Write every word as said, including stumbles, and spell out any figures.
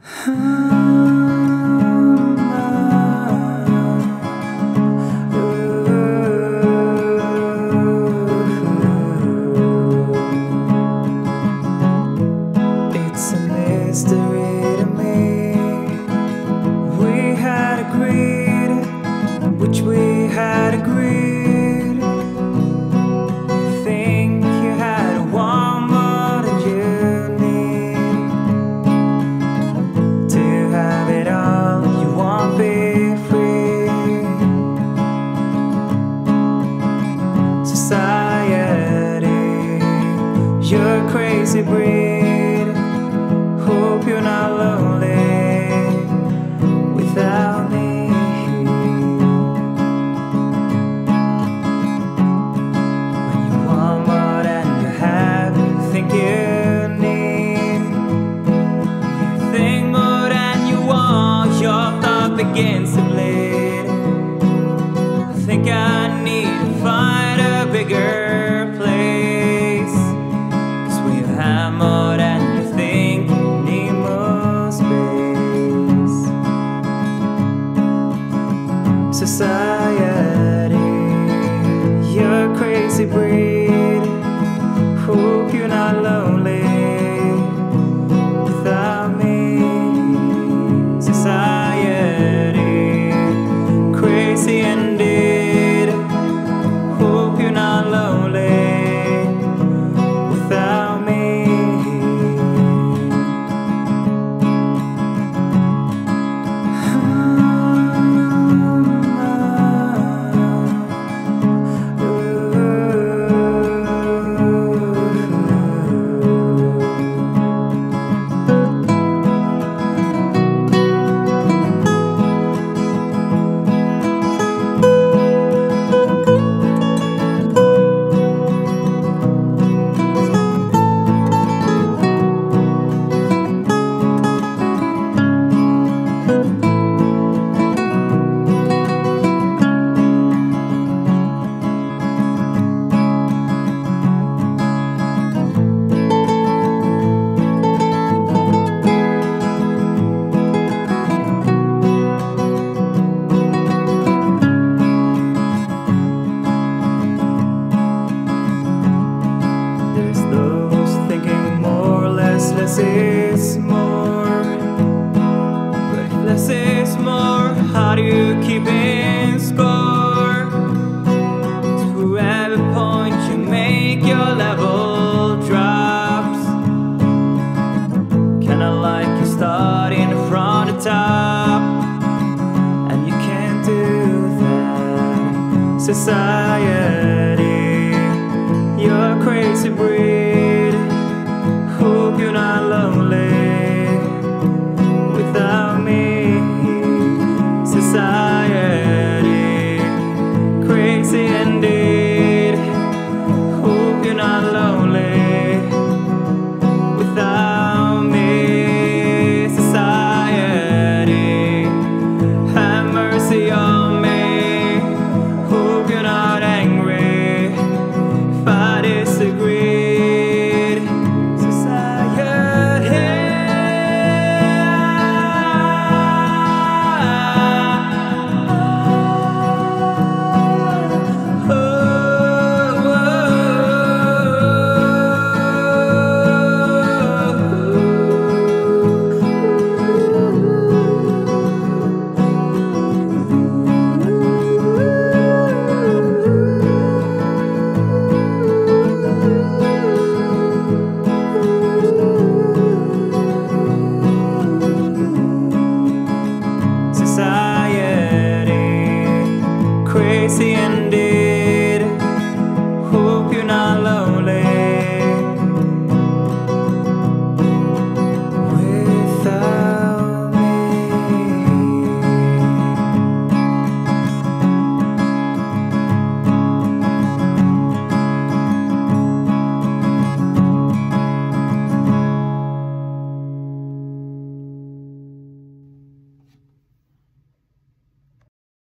It's a mystery to me. We had agreed, which we had agreed. You think you had one more than you need. To have it all, you won't be free. Society, you're a crazy breed. Hope you're not lonely without me. When you want more than you have, you think you need. You think more than you want, your thought begins to bleed. I think I need to find a bigger place, 'cause we have more than you think. Society, you're a crazy breed. Hope you're not lonely without me. Society, crazy indeed. Hope you're not lonely without me. Less is more, but if less is more, how do you keep in score? To every point you make, your level drops. Kinda like you starting from the top, and you can't do that. Society, you're a crazy breed.